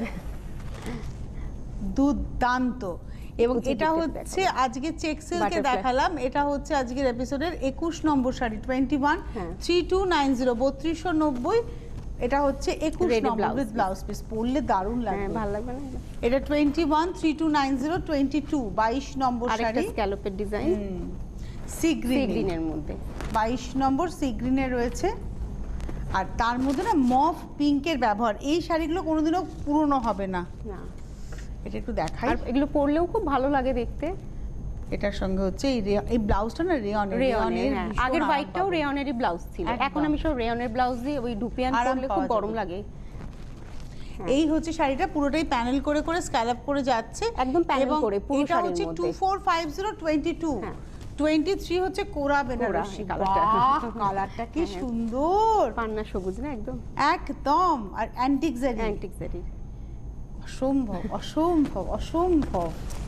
দুর্দান্ত। এবং এটা হচ্ছে আজকে চেক সিল্কে দেখালাম, এটা হচ্ছে আজকের এপিসোডের একুশ নম্বর sari, twenty one three two nine zero, বত্রিশশো নব্বই। এটা হচ্ছে একুশ নম্বর উইথ ব্লাউজ পিস, পরলে দারুণ লাগবে, ভালো লাগবে না? এটা twenty one three two nine zero, twenty two, বাইশ নম্বর শাড়ি, স্ক্যালপের ডিজাইন, সি গ্রিনের মধ্যে, বাইশ নম্বর সি গ্রিনে রয়েছে। আর তার মধ্যে না মফ পিঙ্কের ব্যবহার, এই শাড়িগুলো কোনোদিনও পুরনো হবে না। না এটা একটু দেখাই, আর এগুলো পরলেও খুব ভালো লাগে দেখতে। এটার সঙ্গে হচ্ছে এই এই ব্লাউজটা না রেয়নের, রেয়নের আগের হোয়াইটটাও রেয়নেরই ব্লাউজ ছিল, এখন আমি সব রেয়নের ব্লাউজ দিয়ে ওই ডুপিয়ান পরলে খুব গরম লাগে। এই হচ্ছে শাড়িটা পুরোটাই প্যানেল করে করে স্ক্যালপ করে যাচ্ছে, একদম প্যানেল করে পুরো শাড়ির মধ্যে। এটা হচ্ছে two four five zero, twenty two, twenty three হচ্ছে কোরা বেনারসি। বাহ কালারটা কি সুন্দর, পান্না সবুজ না একদম, একদম। আর অ্যান্টিক জারি, অ্যান্টিক জারি, অসম্ভব অসম্ভব অসম্ভব।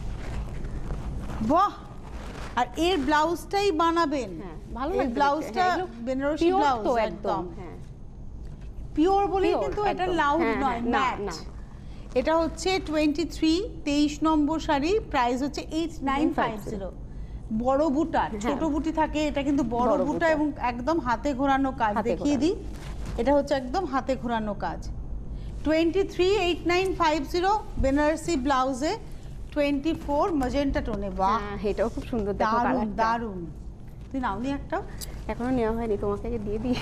বাহ। আর এর ব্লাউজটাই বানাবেন, ভালো লাগে ব্লাউজটা বেনারসি ব্লাউজ তো একদম, হ্যাঁ পিওর বলেই কিন্তু এটা লাউড নয়, ম্যাট। এটা হচ্ছে টোয়েন্টি থ্রি, তেইশ নম্বর শাড়ি, প্রাইস হচ্ছে এইট নাইন ফাইভ জিরো। বড় বুটা, ছোট বুটি থাকে, এটা কিন্তু বড় বুটা এবং একদম হাতে ঘোরানো কাজ। দেখিয়ে দিই, এটা হচ্ছে একদম হাতে ঘোরানো কাজ। Twenty three eight nine five zero, Banarasi ব্লাউজে টোয়েন্টি ফোর ম্যাজেন্টা টোনে। বাহ এটাও খুব সুন্দর, দেখো দারুণ দারুণ। তুই নাওনি একটা? এখনো নেওয়া হয়নি, তোমাকে দিয়ে দিই।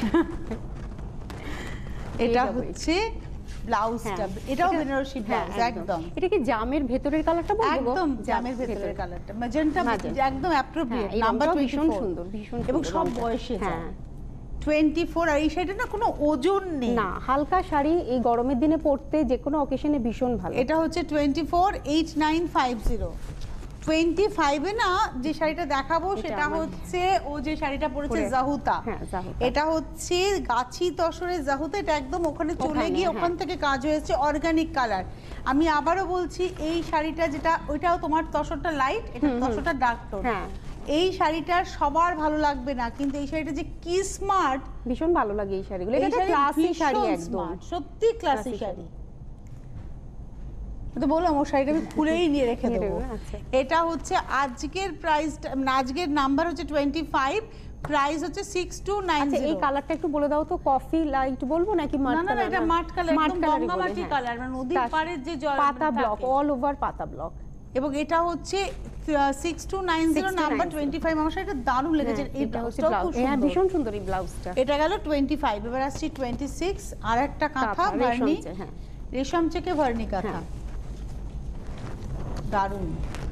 এটা হচ্ছে ব্লাউজটা, এটাও বেনারসি ব্লাউজ একদম। এটা কি জামের ভেতরের কালারটা বলবো? একদম জামের ভেতরের কালারটা, ম্যাজেন্টা, একদম অ্যাপ্রোপ্রিয়েট। নাম্বার ভীষণ সুন্দর, ভীষণ এবং সব বয়সে। হ্যাঁ টোয়েন্টি ফোর। আর এই শাড়িটা না কোনো ওজন নেই, না হালকা শাড়ি, এই গরমের দিনে পরতে যে কোনো অকেশনে ভীষণ ভালো। এটা হচ্ছে twenty four eight nine five zero. Twenty ফাইভে না যে শাড়িটা দেখাবো সেটা হচ্ছে ও যে শাড়িটা পরেছে জাহুতা, এটা হচ্ছে গাছি তসরের জাহুতা। এটা একদম ওখানে চলে গিয়ে ওখান থেকে কাজ হয়েছে, অর্গানিক কালার। আমি আবারও বলছি, এই শাড়িটা যেটা ওইটাও তোমার তসরটা লাইট, এটা তসরটা ডার্ক টোন। এই শাড়িটা সবার ভালো লাগবে না, কিন্তু এই শাড়িটা যে কি স্মার্ট, ভীষণ ভালো লাগে এই শাড়িগুলো। এটা ক্লাসি শাড়ি, একদম সত্যি ক্লাসি শাড়ি। তো বললাম ও শাড়িটা আমি খুলেই নিয়ে রেখে নিয়ে দেবো। দেবো, আচ্ছা। এটা হচ্ছে আজকের প্রাইস, আজকের নাম্বার হচ্ছে টোয়েন্টি ফাইভ, প্রাইস হচ্ছে সিক্স টু নাইন আচ্ছা এই কালারটা একটু বলে দাও তো, কফি লাইট বলবো নাকি মাট না না কালার? এটা মাঠ কালার, একদম গঙ্গামাটি কালার, মানে নদীর তার- পাড়ের যে জল পাতা ব্লক, থাকে। অল ওভার পাতা ব্লক। এবং এটা হচ্ছে six two nine zero six two number nine zero। Twenty five. আমার শাড়িটা দারুণ লেগেছে, এই এটা হচ্ছে ব্লাউজটাও ব্লাউজ, খুব হ্যাঁ সুন্দর। ভীষণ সুন্দর এই ব্লাউজটা। এটা গেল টোয়েন্টি ফাইভ, এবার আসছি টোয়েন্টি সিক্স, আর একটা কাঁথা কাঁথা, রেশম ভার্নি, চে, হ্যাঁ। রেশম চেকে ভার্নি কাঁথা, হ্যাঁ। দারুণ।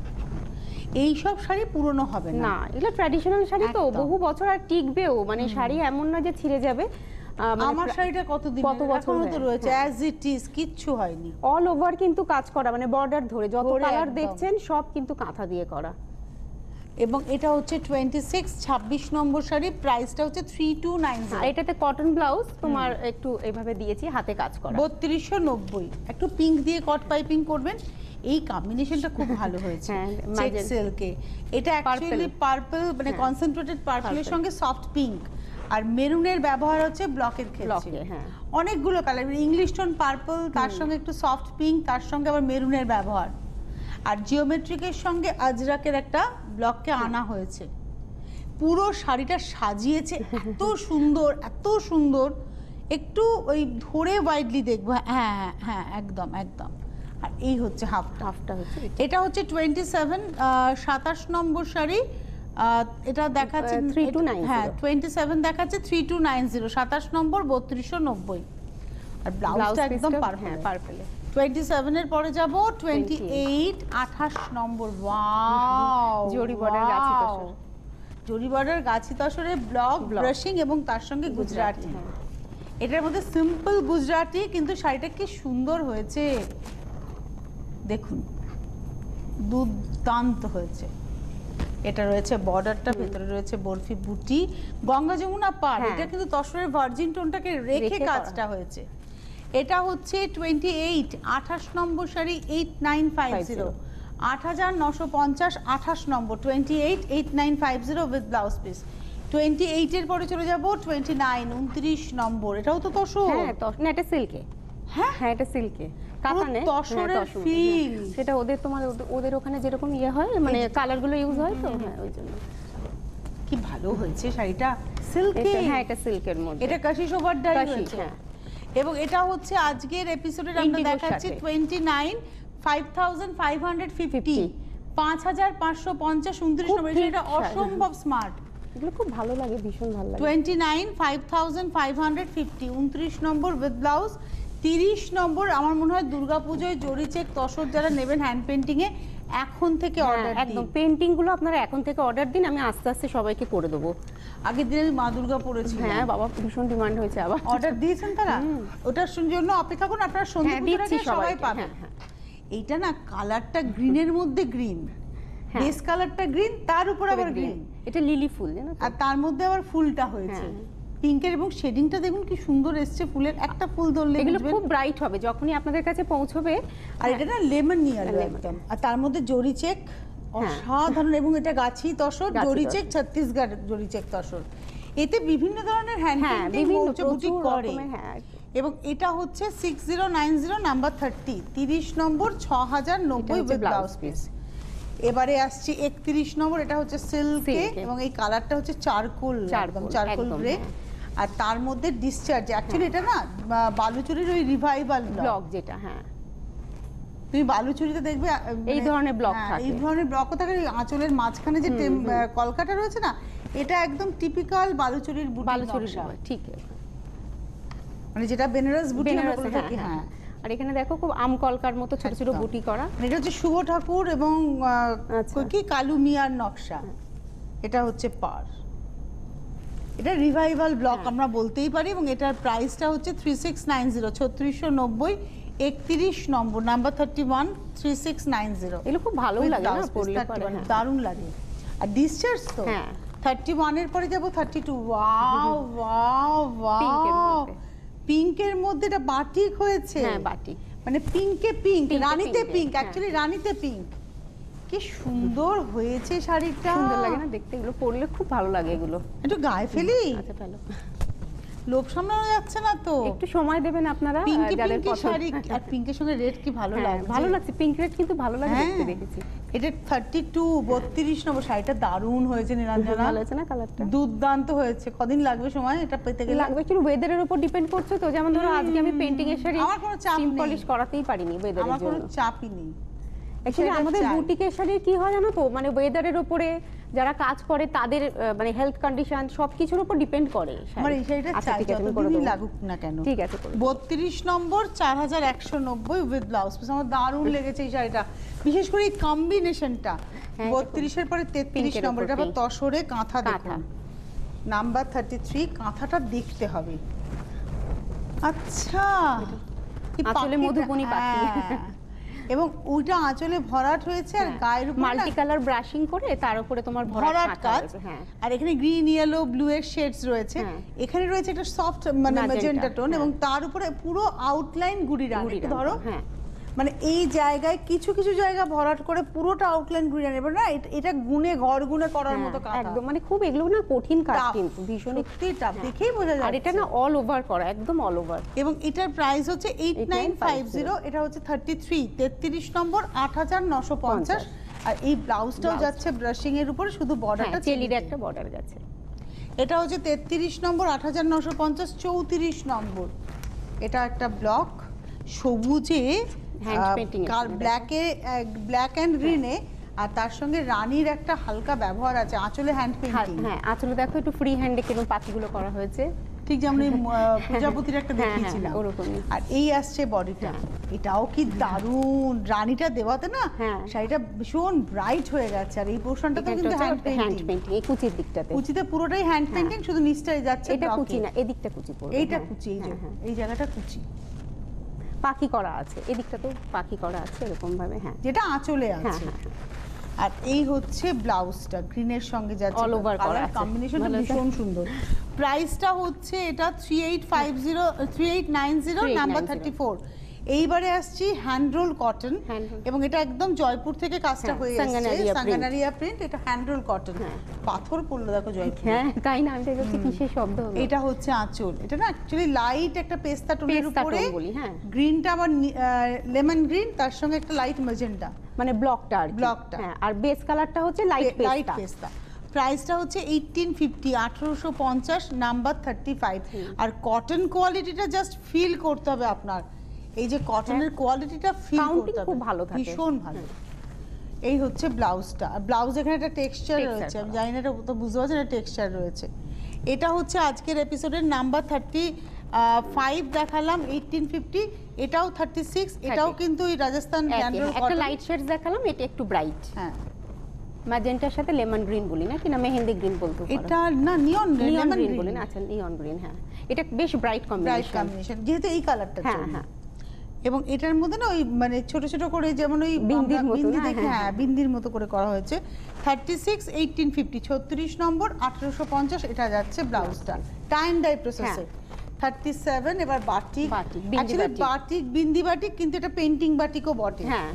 এই সব শাড়ি পুরনো হবে না, না এগুলো ট্র্যাডিশনাল শাড়ি তো, একদম। বহু বছর আর টিকবেও, মানে শাড়ি এমন না যে ছিঁড়ে যাবে। আহ, মানে আমার শাড়িটা কতদিন কত বছর এখনো তো হয়ে- রয়েছে হ্যাঁ। অ্যাজ ইট ইজ, কিচ্ছু হয়নি। অল ওভার কিন্তু কাজ করা, মানে বর্ডার ধরে যত ধরে কালার একদম। দেখছেন সব কিন্তু কাঁথা দিয়ে করা। এবং এটা হচ্ছে টোয়েন্টি সিক্স, ছাব্বিশ নম্বর শাড়ি, প্রাইসটা হচ্ছে থ্রি টু নাইন আর এটাতে কটন ব্লাউজ তোমার একটু এইভাবে দিয়েছি, হাতে কাজ করা। বত্রিশশো নব্বই। একটু পিঙ্ক দিয়ে কট পাইপিং করবেন, এই কম্বিনেশনটা খুব ভালো হয়েছে। হ্যাঁ, চেক magenta। সিল্কে, এটা অ্যাকচুয়ালি পার্পল, মানে হ্যাঁ। কনসেন্ট্রেটেড পার্পলের Purple। সঙ্গে সফট পিঙ্ক, আর মেরুনের ব্যবহার হচ্ছে ব্লকের ক্ষেত্রে। ব্লকে, হ্যাঁ। অনেকগুলো কালার, ইংলিশ টোন পার্পল, তার সঙ্গে একটু সফট পিঙ্ক, তার সঙ্গে আবার মেরুনের ব্যবহার, আর জিওমেট্রিকের সঙ্গে আজরাকের একটা ব্লককে আনা হয়েছে। পুরো শাড়িটা সাজিয়েছে এত সুন্দর, এত সুন্দর। একটু ওই ধরে ওয়াইডলি দেখবো, হ্যাঁ হ্যাঁ হ্যাঁ একদম একদম। আর এই হচ্ছে হাফটা, হাফটা হচ্ছে এটা। এটা হচ্ছে টোয়েন্টি সেভেন, সাতাশ নম্বর শাড়ি। আহ, এটা দেখাচ্ছে থ্রি টু নাইন হ্যাঁ টোয়েন্টি সেভেন দেখাচ্ছে থ্রি টু নাইন জিরো, সাতাশ নম্বর, বত্রিশশো নব্বই। আর ব্লাউজটা একদম পার্পল, হ্যাঁ পার্পলে। টোয়েন্টি সেভেন এর পরে যাব টোয়েন্টি এইট, আঠাশ নম্বর। ওয়াও, জরি border গাছি তসর। জরি বর্ডার গাছি তসরের ব্লক Block। ব্রাশিং এবং তার সঙ্গে গুজরাটি। হ্যাঁ। এটার মধ্যে সিম্পল গুজরাটি, কিন্তু শাড়িটা কি সুন্দর হয়েছে দেখুন, দুর্দান্ত হয়েছে। এটা রয়েছে বর্ডারটা, ভেতরে রয়েছে বরফি বুটি, গঙ্গা যমুনা পার। হ্যাঁ। এটা কিন্তু তসরের ভার্জিন টোনটাকে রেখে রেখে করা। কাজটা হয়েছে। এটা হচ্ছে টোয়েন্টি এইট, আঠাশ নম্বর sari, eight nine five zero, আট হাজার নশো পঞ্চাশ, আঠাশ নম্বর, twenty eight, eight nine five zero with blouse piece. Twenty এইটের পরে চলে যাব টোয়েন্টি নাইন, উনত্রিশ নম্বর। এটাও তো তসর, হ্যাঁ তস- না এটা সিল্কে। হ্যাঁ হ্যাঁ এটা সিল্কে, কাঁথা নেই, তসরের feel। সেটা ওদের তোমার ওদের- ওদের ওখানে যেরকম ইয়ে হয়, মানে কালার গুলো ইউজ হয় তো, হ্যাঁ ওই জন্য। কি ভালো হয়েছে শাড়িটা, সিল্কি। এটা- হ্যাঁ এটা সিল্কের মধ্যে। এটা কাশিস ওভার ডাই কাশি, হয়েছে। হ্যাঁ। এবং এটা হচ্ছে আজকের এপিসোডের আমরা Indigo দেখাচ্ছি সাথে। Twenty nine, five thousand five hundred fifty, পাঁচ হাজার পাঁচশো পঞ্চাশ, উনত্রিশ খুব নম্বর। ঠিক এটা শাড়ি। অসম্ভব স্মার্ট। এগুলো খুব ভালো লাগে, ভীষণ ভালো লাগে। Twenty nine, five thousand five hundred fifty, উনত্রিশ নম্বর উইথ ব্লাউজ। তিরিশ নম্বর আমার মনে হয় দুর্গাপুজোয় জরি চেক তসর যারা নেবেন হ্যান্ড পেন্টিং এ, এখন থেকে হ্যাঁ, অর্ডার একদম দিন। পেন্টিং গুলো আপনারা এখন থেকে অর্ডার দিন, আমি আস্তে আস্তে সবাইকে করে দেবো। আগের দিনে আমি মা দুর্গা পড়েছি, হ্যাঁ বাবা ভীষণ ডিমান্ড হয়েছে আবার। অর্ডার দিয়েছেন তারা, ওটার জন্য অপেক্ষা করুন, আপনারা সন্ধে হ্যাঁ, পুজোর দিচ্ছি আগে সবাই সবাইকে, পাবেন। হ্যাঁ, এইটা না কালারটা গ্রিনের মধ্যে গ্রিন, হ্যাঁ। বেস কালারটা গ্রিন, তার উপর আবার গ্রিন, এটা লিলি ফুল জানো তো? আর তার মধ্যে আবার ফুলটা হয়েছে হ্যাঁ। পিঙ্কের, এবং শেডিংটা দেখুন কি সুন্দর এসছে ফুলের। একটা ফুল ধরলে এগুলো বুঝবেন। খুব ব্রাইট হবে যখনই আপনাদের কাছে পৌঁছবে। আর এটা না লেমন নিয়ার lemon। একদম, আর তার মধ্যে জরি চেক অসাধারণ, এবং এটা গাছি তসর, গাছি জরি তসর। Check, Chhattisgarh zari check tussar. এতে বিভিন্ন ধরনের হ্যান্ড হ্যাঁ পেইন্টিং বিভিন্ন বুটিক প্রচুর করে। রকমের, হ্যাঁ এবং এটা হচ্ছে six zero nine zero number thirty, তিরিশ নম্বর, ছ হাজার নব্বই হচ্ছে উইথ blouse ব্লাউজ পিস। এবারে আসছি একত্রিশ নম্বর, এটা হচ্ছে সিল্কে, Silk এ। এবং এই কালারটা হচ্ছে চারকোল, একদম চারকোল, চারকোল একদম, গ্রে। হ্যাঁ। আর তার মধ্যে ডিসচার্জ, অ্যাকচুয়ালি এটা না বা- বালুচুরির ওই রিভাইভাল ব্লক। ব্লক যেটা, হ্যাঁ তুমি বালুচুরিতে দেখবে আহ, এই মানে- ধরনের block হ্যাঁ, থাকে। এই ধরনের ব্লকও থাকে। এই আঁচলের মাঝখানে যে টেম- আহ, কলকাটা রয়েছে না, এটা একদম টিপিক্যাল বালুচুরির বুটি বালুচুরি নকশা। ঠিক, মানে যেটা বেনারস বুটি আমরা বেনারসে, বলে হ্যাঁ, থাকি, হ্যাঁ। হ্যাঁ। আর এখানে দেখো খুব আম কলকার মতো ছোট ছোট একদম। বুটি করা। মানে এটা হচ্ছে শুভ ঠাকুর এবং আহ, আচ্ছা। কি কালু মিয়ার নকশা। এটা হচ্ছে পার, এটা রিভাইভাল ব্লক আমরা বলতেই পারি। এবং এটার প্রাইসটা হচ্ছে থ্রি সিক্স নাইন জিরো, ছত্রিশশো নব্বই, একত্রিশ নম্বর, number thirty one, three six nine zero. এগুলো খুব ভালো লাগে না পরলে পরে, হ্যাঁ। দারুণ লাগে। আর ডিসচার্জ তো হ্যাঁ। থার্টি ওয়ানের পরে যাবো thirty two. Wow wow Pink এর ওয়াও, মধ্যে। পিঙ্কের মধ্যে এটা বাটিক হয়েছে, হ্যাঁ বাটি, মানে পিঙ্কে পিঙ্ক, Pink এ রানীতে pink এ, পিঙ্ক, হ্যাঁ। অ্যাকচুয়ালি রানীতে পিঙ্ক। কি সুন্দর হয়েছে শাড়িটা, সুন্দর লাগে না দেখতে? এগুলো পরলে খুব ভালো লাগে এগুলো। একটু গায়ে ফেলি। আচ্ছা ফেলো। লোভ সামলানো যাচ্ছে না তো। একটু সময় দেবেন আপনারা, পিঙ্কি যাদের পিঙ্কি পছন্দ। শাড়ি আর পিঙ্কের সঙ্গে রেড কি ভালো হ্যাঁ, লাগছে। ভালো লাগছে, পিঙ্ক রেড কিন্তু ভালো লাগে দেখতে, হ্যাঁ। দেখেছি। এটা থার্টি টু বত্রিশ নম্বর শাড়িটা দারুণ হয়েছে নীলাঞ্জনা, ভালো হয়েছে না কালারটা? দুর্দান্ত হয়েছে। কদিন লাগবে সময় এটা পেতে গেলে? লাগবে একটু ওয়েদারের উপর ডিপেন্ড করছে তো, যেমন ধরো আজকে আমি পেন্টিং এর শাড়ি আমার কোনো চাপ স্টিম নেই। পলিশ করাতেই পারিনি ওয়েদারের আমার কোনো জন্য। চাপই নেই। অ্যাকচুয়ালি সেটা আমাদের চাই। বুটিকের শাড়ির কি হয় জানো তো, মানে ওয়েদারের উপরে যারা কাজ করে তাদের আহ, মানে হেলথ কন্ডিশন সবকিছুর উপর ডিপেন্ড করে শাড়ি। আমার এই শাড়িটা আচ্ছা, চাই ঠিক আছে, আমি করে যতদিনই দেবো। লাগুক না কেন। ঠিক আছে, করে দেবো। বত্রিশ নম্বর চার হাজার একশো নব্বই উইথ ব্লাউজ পিস। আমার দারুণ লেগেছে এই শাড়িটা, বিশেষ করে এই কম্বিনেশনটা। হ্যাঁ, বত্রিশের পরে তেত্রিশ পিঙ্কের নম্বর, উপর এটা আবার pink। তসরে কাঁথা কাঁথা। দেখুন, নাম্বার থার্টি থ্রি। কাঁথাটা দেখতে হবে। আচ্ছা, কি আঁচলে পাখিটা- মধুবনী পাখি। হ্যাঁ। এবং ওইটা আঁচলে ভরাট হয়েছে আর গায়ের উপর মাল্টি কালার ব্রাশিং করে তার উপরে তোমার ভরাট ভরাট কাজ। কাজ। হ্যাঁ, আর এখানে গ্রিন ইয়েলো ব্লু এর শেডস রয়েছে। হ্যাঁ। এখানে রয়েছে একটা সফট মানে Magenta, ম্যাজেন্টা টোন, হ্যাঁ। এবং তার উপরে পুরো আউটলাইন গুড়ি রান। গুড়ি একটু রান, ধরো, হ্যাঁ। মানে এই জায়গায় কিছু কিছু জায়গা ভরাট করে পুরোটা আউটলাইন গুড়ি রান। এবার না এটা- এটা গুনে ঘর গুনে করার হ্যাঁ, মতো কাজ। একদম মানে খুব এগুলো না কঠিন কাজ Tough, কিন্তু ভীষণ। সত্যি টাফ, দেখেই বোঝা আর এটা যাচ্ছে। না অল ওভার করা, একদম অল ওভার। এবং এটার প্রাইস হচ্ছে এইট নাইন ফাইভ জিরো। এটা হচ্ছে থার্টি থ্রি, তেত্রিশ নম্বর, আট হাজার নশো পঞ্চাশ। আর এই ব্লাউজটাও Blouse। যাচ্ছে ব্রাশিং এর উপরে, শুধু বর্ডারটা চেলির একটা বর্ডার গেছে। এটা হচ্ছে তেত্রিশ নম্বর, আট হাজার নশো পঞ্চাশ। চৌত্রিশ নম্বর, এটা একটা ব্লক সবুজে, Hand painting এর সঙ্গে ব্ল্যাকে, ব্ল্যাক অ্যান্ড গ্রিনে, আর তার সঙ্গে রানীর একটা হালকা ব্যবহার আছে। আঁচলে হ্যান্ড পেইন্টিং, হ্যাঁ, আসলে দেখো একটু ফ্রি হ্যান্ডে কিরকম পাখিগুলো করা হয়েছে, ঠিক যেমন এই, আহ, প্রজাপতির একটা হ্যাঁ, হ্যাঁ, দেখিয়েছিলাম ওরকমই। আর এই আসছে বডিটা। হ্যাঁ। এটাও কি দারুণ, রানীটা দেওয়াতে না হ্যাঁ। শাড়িটা ভীষণ ব্রাইট হয়ে গেছে। আর এই পোর্শনটা তো কিন্তু হ্যান্ড হ্যান্ড পেইন্টিং, পেইন্টিং এই কুচির দিকটাতে। কুচিতে পুরোটাই হ্যান্ড পেইন্টিং, শুধু নিচটাই যাচ্ছে এটা block কুচি এ। না, এদিকটা কুচি পড়বে। এইটা হ্যাঁ, কুচি, এই যে হ্যাঁ, হ্যাঁ। এই জায়গাটা কুচি, পাখি করা আছে, এদিকটাতেও পাখি করা আছে এরকম ভাবে। হ্যাঁ, যেটা আঁচলে হ্যাঁ, আছে। হ্যাঁ, হ্যাঁ। আর এই হচ্ছে ব্লাউজটা, গ্রিনের সঙ্গে যাচ্ছে, All over করা আছে। কম্বিনেশনটা ভালো আছে। ভীষণ সুন্দর। প্রাইসটা হচ্ছে এটা three eight five zero, three eight nine zero, three eight number nine zero। Thirty four. এইবারে আসছি hand roll cotton, Hand roll। এবং এটা একদম জয়পুর থেকে কাজটা হ্যাঁ, হয়ে এসেছে, সাঙ্গানারিয়া print। সাঙ্গানারিয়া প্রিন্ট। এটা হ্যান্ড রোল কটন। হ্যাঁ। পাথর পড়লো দেখো জয়পুর। হ্যাঁ, তাই না? আমি তো দেখছি কিসের শব্দ হলো। এটা হচ্ছে আঁচল। এটা না অ্যাকচুয়ালি লাইট একটা পেস্তা টোনের পেস্তা উপরে, টোন বলি, হ্যাঁ। গ্রিনটা আবার লেমন গ্রিন, তার সঙ্গে একটা লাইট ম্যাজেন্টা, মানে ব্লকটা আর কি। ব্লকটা। হ্যাঁ, আর বেস কালারটা হচ্ছে লাইট লাইট পেস্তা। পেস্তা। প্রাইসটা হচ্ছে এইটিন ফিফটি, আঠারোশো পঞ্চাশ, নাম্বার থার্টি ফাইভ। আর কটন কোয়ালিটিটা জাস্ট ফিল করতে হবে আপনার, এই যে কটনের কোয়ালিটিটা ফিল Counting করতে হবে, খুব ভালো থাকে। ভীষণ ভালো। এই হচ্ছে ব্লাউজটা। আর ব্লাউজ এখানে একটা টেক্সচার Texture রয়েছে, আমি করা। জানি না এটা তো বুঝতে পারছেন, এটা টেক্সচার রয়েছে। এটা হচ্ছে আজকের এপিসোডের নাম্বার থার্টি ফাইভ দেখালাম, এইটিন ফিফটি। এটাও থার্টি সিক্স, এটাও কিন্তু ওই রাজস্থান একই, হ্যান্ড রোল হ্যাঁ, একটা কটন। লাইট শেডস দেখালাম, এটা একটু ব্রাইট। হ্যাঁ, ম্যাজেন্টার সাথে লেমন গ্রিন বলি না, কিনা মেহেন্দি গ্রিন বলতে পারো। এটা না neon neon lemon green green বলি না, আচ্ছা নিয়ন গ্রিন। হ্যাঁ, এটা বেশ ব্রাইট ব্রাইট কম্বিনেশন। কম্বিনেশন, যেহেতু এই কালারটা হ্যাঁ, চলবে। হ্যাঁ। এবং এটার মধ্যে না ওই মানে ছোট ছোট করে যেমন ওই বিন্দির আমরা মতো বিন্দি না? দেখি, হ্যাঁ, হ্যাঁ বিন্দির মতো করে করা হয়েছে। থার্টি সিক্স, এইটিন ফিফটি, ছত্রিশ নম্বর, আঠারোশো পঞ্চাশ। এটা যাচ্ছে ব্লাউজটা, টাইম ডাই প্রসেসে। থার্টি সেভেন, এবার batik. Batik, bindi actually batik. Batik, bindi batik, কিন্তু এটা পেন্টিং বাটিকও বটে। হ্যাঁ,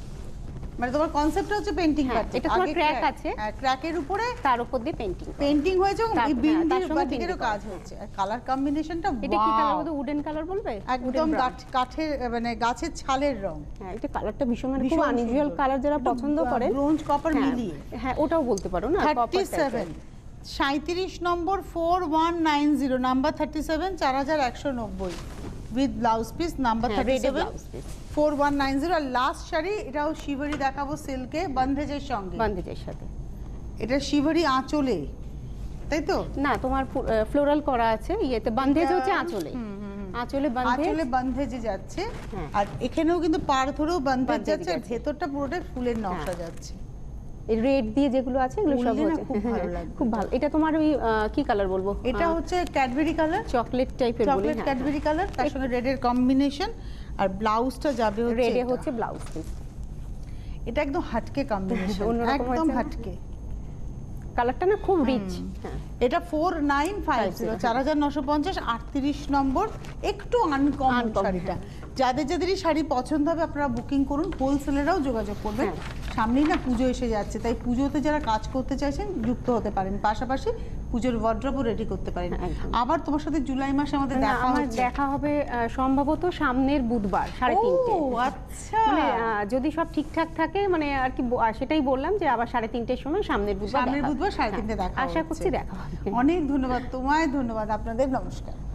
মানে তোমার কনসেপ্টটা হচ্ছে পেন্টিং হ্যাঁ, বাটিক। এটা তোমার আগে crack crack, আছে। হ্যাঁ, ক্র্যাকের উপরে তার উপর দিয়ে পেইন্টিং। পেন্টিং হয়েছে এবং তার- এই হ্যাঁ, তার বিন্দির সঙ্গে বাটিকেরও বিন্দি কাজ করা। হচ্ছে। আর কালার কম্বিনেশনটা এটা কি কালার ওয়াও, বলতে, উডেন কালার বলবে? একদম Wooden brown। কাঠ- কাঠের মানে গাছের ছালের রং। হ্যাঁ, এটা কালারটা ভীষণ মানে খুব ভীষণ আনইউজুয়াল সুন্দর। কালার, যারা একটু পছন্দ করেন। ব্রোঞ্জ কপার হ্যাঁ, মিলিয়ে। হ্যাঁ, ওটাও বলতে পারো না, থার্টি copper সেভেন, type-এর। সাঁত্রিশ নম্বর, four one nine zero, number thirty seven, চার হাজার একশো নব্বই, উইথ ব্লাউজ পিস, নাম্বার হ্যাঁ, থার্টি red এ seven, blouse piece। Four one nine zero. আর লাস্ট শাড়ি, এটাও শিভারি দেখাবো সিল্কে, বন্ধেজের সঙ্গে। বান্দেজের সাথে। এটা শিভারি আঁচলে, তাই তো? না, তোমার ফ্লোরাল করা আছে ইয়েতে, বান্দেজ এটা- হচ্ছে আঁচলে। হুম, হুম, হুম। আঁচলে বান্দেজ। আঁচলে বন্ধেজে যাচ্ছে। হ্যাঁ। আর এখানেও কিন্তু পার ধরেও বন্ধেজ বান্ধেজ যাচ্ছে, আর যাচ্ছে। ভেতরটা পুরোটাই ফুলের নকশা হ্যাঁ। যাচ্ছে। রেড দিয়ে যেগুলো আছে এগুলো সব বললে না, হচ্ছে খুব ভালো হ্যাঁ, লাগবে। খুব ভালো। এটা তোমার ওই আহ, কি কালার বলবো, এটা হচ্ছে ক্যাডবেরি কালার, চকলেট টাইপের বলি। চকলেট ক্যাডবেরি কালার, তার সঙ্গে রেডের কম্বিনেশন। আর ব্লাউজটা যাবে হচ্ছে রেডে এটা। হচ্ছে ব্লাউজ পিস। এটা একদম হাটকে কম্বিনেশন, অন্যরকম একদম হয়েছে না? হাটকে। কালারটা না খুব রিচ। হ্যাঁ, এটা ফোর নাইন ফাইভ জিরো, চার হাজার নশো পঞ্চাশ, আটত্রিশ নম্বর, একটু আনকমন Uncommon, শাড়িটা। হ্যাঁ। যাদের যাদেরই শাড়ি পছন্দ হবে আপনারা বুকিং করুন, হোলসেলেরাও যোগাযোগ করবেন। হ্যাঁ। সামনেই না পুজো এসে যাচ্ছে, তাই পুজোতে যারা কাজ করতে চাইছেন যুক্ত হতে পারেন, পাশাপাশি পুজোর ওয়ার্ড্রপও রেডি করতে পারেন। হ্যাঁ, একদম। আবার তোমার সাথে জুলাই মাসে আমাদের না, দেখা আমার হচ্ছে। দেখা হবে আহ, সম্ভবত সামনের বুধবার সাড়ে তিনটে। ও আচ্ছা, মানে আহ, যদি সব ঠিকঠাক থাকে, মানে আর কি ব- আহ, সেটাই বললাম যে আবার সাড়ে তিনটের সময় সামনের বুধবার সামনের দেখা হবে। বুধবার সাড়ে হ্যাঁ, তিনটে দেখা আশা হচ্ছে। করছি দেখা হবে। অনেক ধন্যবাদ তোমায়, ধন্যবাদ আপনাদের, নমস্কার।